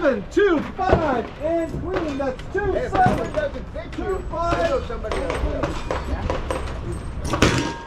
7, 2, 5, and queen. That's 2, Hey, 7, doesn't fit you. 2, 5. I know somebody else.